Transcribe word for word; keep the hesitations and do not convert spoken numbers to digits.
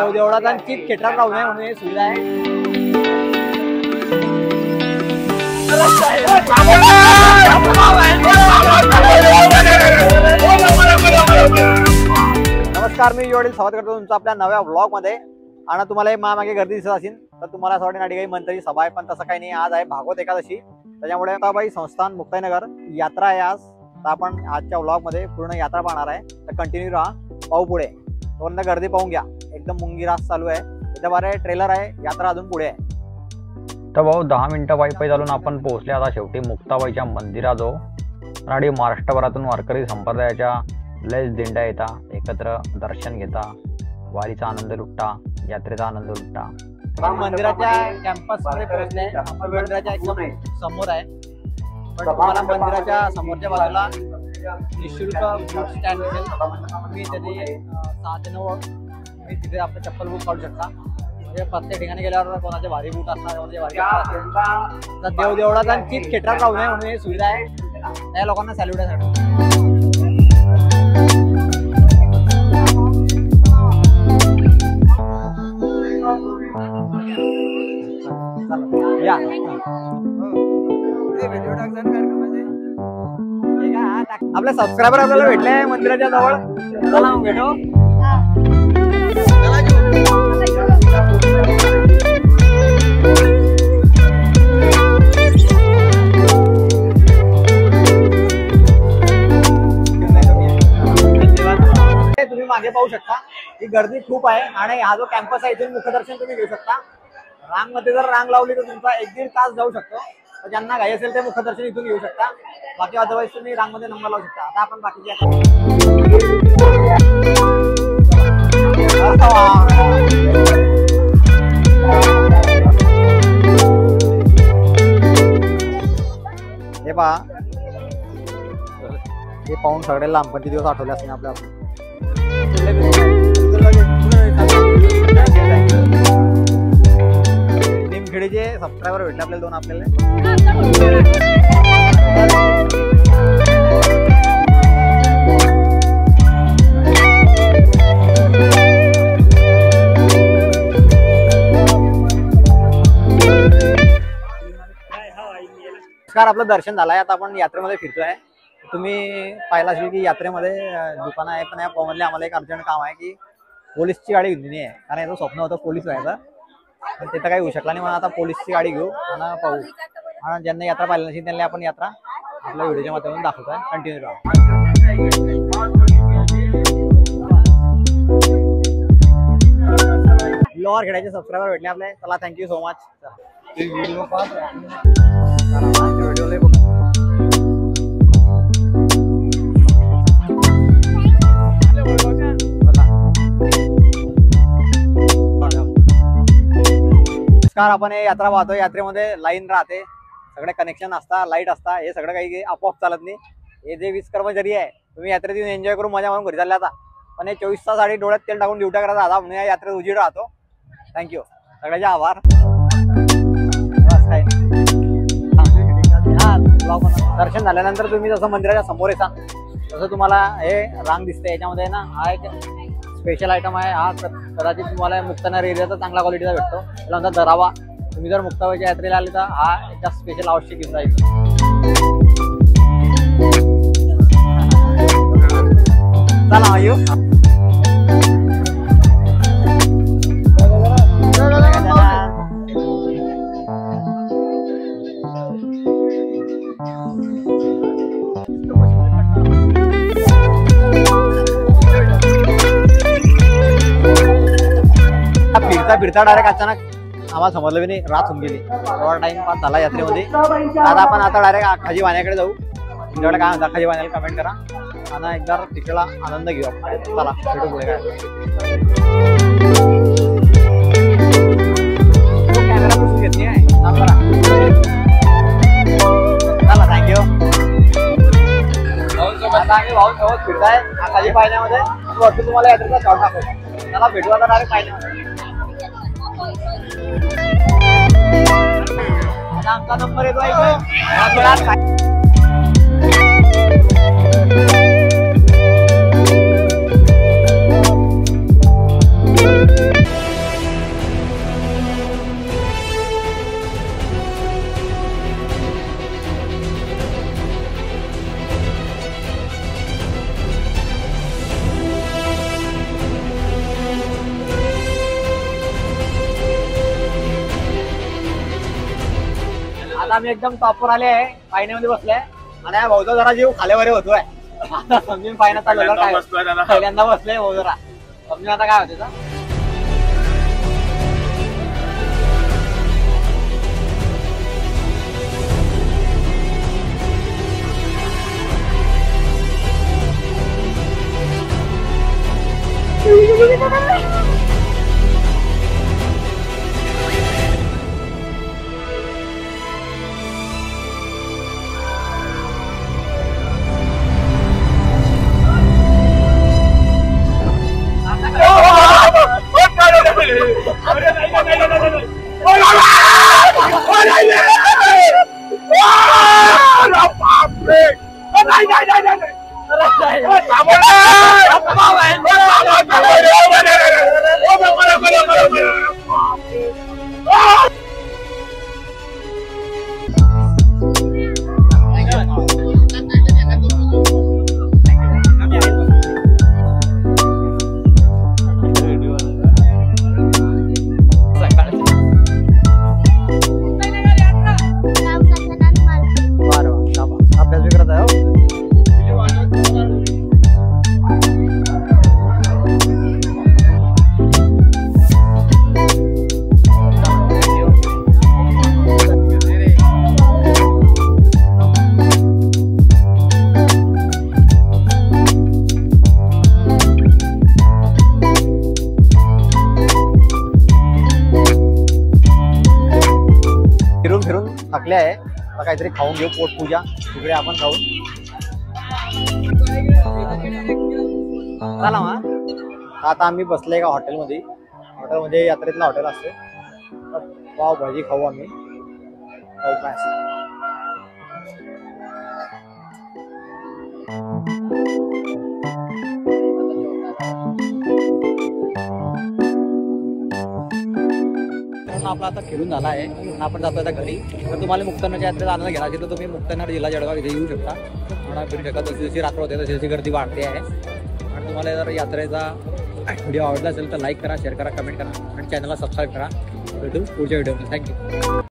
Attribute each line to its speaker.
Speaker 1: देवदेवळात आणि चित खेटरात राहू नये म्हणून ही सुविधा आहे। नमस्कार, मी वडील स्वागत करतो तुमचं आपल्या नव्या व्लॉग मध्ये। आणि तुम्हाला मागे गर्दी दिसत असेल तर तुम्हाला असं वाटेल ना काही मंत्री सभा आहे, पण तसं काही नाही। आज आहे भागवत एकादशी, त्याच्यामुळे ताबाई संस्थान मुक्ताईनगर यात्रा आहे आज। तर आपण आजच्या व्लॉग मध्ये पूर्ण यात्रा पाहणार आहे, तर कंटिन्यू राहा, पाहू पुढे। तोपर्यंत गर्दी पाहून घ्या, एकदम मुंगी रास चालू आहे। इथे बारे ट्रेलर आहे, यात्रा अजून पुढे आहे।
Speaker 2: तर भाऊ दहा मिनिटं पायी पायी चालून आपण पोहोचले आता शेवटी मुक्ताबाईच्या मंदिराजवळ। आणि महाराष्ट्रभरातून वारकरी संप्रदायाच्या लयच दिंड्या येतात, एकत्र दर्शन घेता, वारीचा आनंद लुटता, यात्रेचा आनंद लुटता।
Speaker 1: मंदिराच्या कॅम्पस मध्ये पोहोचले, मंदिराच्या एकदम समोर आहे। पण तुम्हाला मंदिराच्या समोरच्या बाजूला निःशुल्क बूट स्टँड मिळेल। तुम्ही तिथे सहा ते नऊ तुम्ही तिथे आपलं चप्पल बूट काढू शकता। म्हणजे प्रत्येक ठिकाणी गेल्यावर कोणाचे भारी बूट असतात, कोणाचे भारी असतात। देव देवळात आणि चित खेटरात राहू नये म्हणून ही सुविधा आहे। त्या लोकांना सॅल्यूट आहे। या आपले सबस्क्रायबर आपल्याला भेटले मंदिराच्या जवळ, चला मग भेटू। तुम्ही मागे पाहू शकता ही गर्दी खूप आहे आणि हा जो कॅम्पस आहे इथून मुखदर्शन तुम्ही घेऊ शकता। रांग मध्ये जर रांग लावली तर तुमचा एक दीड तास जाऊ शकतो। तर ज्यांना घाई असेल ते मुखदर्शन इथून घेऊ शकता, बाकी अदरवाईज तुम्ही रांग मध्ये नंबर लावू शकता। आता आपण बाकीचे हे पहा, हे पाहून सगळे लांबपणचे दिवस आठवले असतील आपल्याला। निमखेडीचे सबस्क्रायबर भेटले आपल्याला दोन आपल्याला। नमस्कार, आपलं दर्शन झालंय, आता आपण यात्रेमध्ये फिरतोय। तुम्ही पाहिलं असेल की यात्रेमध्ये दुकान आहे, पण या मधले आम्हाला एक अर्जंट काम आहे की पोलीसची गाडी घेतली आहे, कारण याचं स्वप्न होतं पोलीस व्हायचं, पण ते तर काही होऊ शकला नाही। म्हणून आता पोलीसची गाडी घेऊ आणि पाहू। आणि ज्यांना यात्रा पाहिली नसेल त्यांना आपण यात्रा आपल्या व्हिडिओच्या माध्यमातून दाखवतोय। कंटिन्यू राहा। लोअर खेड्याचे सबस्क्रायबर भेटले आपले, चला थँक्यू सो मच। व्हिडिओ नमस्कार, आपण हे यात्रा पाहतो। यात्रेमध्ये लाईन राहते, सगळे कनेक्शन असतात, लाईट असतात, हे सगळं काही आपोआप चालत नाही। हे जे वीस कर्मचारी आहे, तुम्ही यात्रेत येऊन एन्जॉय करून मजा म्हणून घरी चालले आता, पण हे चोवीस तास आधी डोळ्यात तेल टाकून ड्युट्या करायचा आता म्हणून या यात्रेत उजीड राहतो। थँक्यू, सगळ्याचे आभार। बस काय हा, दर्शन झाल्यानंतर तुम्ही जसं मंदिराच्या समोर येता तसं तुम्हाला हे रांग दिसते। याच्यामध्ये ना हा एक स्पेशल आयटम आहे, हा कदाचित तुम्हाला मुक्तानगर एरियाचा चांगला क्वालिटीचा भेटतो, त्याला म्हणतात दरावा। तुम्ही जर मुक्ताबाईच्या यात्रेला आले तर हा एकदा स्पेशल आवश्यक घेऊन जायचं। चला येऊ। फिरता फिरता डायरेक्ट अचानक आम्हाला समजलं बी नाही, रात होऊन गेली। थोडा टाइम पास झाला यात्रेमध्ये। आता आपण आता डायरेक्ट खाजी वाण्याकडे जाऊ। तुमच्याकडे काय म्हणता खाजी वाण्याला कमेंट करा आणि एकदा तिकडला आनंद घेऊ आपण। चला भेटू पुढे। काय कॅमेरा पुसून घेत नाही, चला थँक्यू। आता आम्ही भाऊ सोबत फिरताय खाली पाहिल्यामध्ये, वरती तुम्हाला यात्रेचा शॉट दाखवतो। चला भेटू आता डायरेक्ट पाहिल्यामध्ये। आमचा नंबर येतो आहे। आता आम्ही एकदम टॉपवर आले आहे, पायण्यामध्ये बसले आणि या भाऊचा जरा जीव खाल्यावर होतोय. आता समजून पायना चालू काय पहिल्यांदा बसले भाऊ जरा समजून आता काय होते. थकले आहे आता काहीतरी खाऊन घेऊ पोट पूजा तिकडे आपण खाऊन चला मग. आता आम्ही बसले का हॉटेलमध्ये. हॉटेलमध्ये यात्रेतला हॉटेल असते. पाव भाजी खाऊ आम्ही. खाऊ काय आपला आता फिरून झाला आहे. आपण जातो आता घरी. तर तुम्हाला मुक्तानाच्या यात्रेत आनंद घ्यायला असेल तर तुम्ही मुक्तानार जिल्हा जळगाव इथे येऊ शकता. म्हणा फिरू शकता. जशी जशी रात्र होते तशी तशी गर्दी वाढते आहे. आणि तुम्हाला जर यात्रेचा व्हिडिओ आवडला असेल तर लाईक करा, शेअर करा, कमेंट करा आणि चॅनलला सबस्क्राईब करा. भेटू पुढच्या व्हिडिओमध्ये. थँक्यू.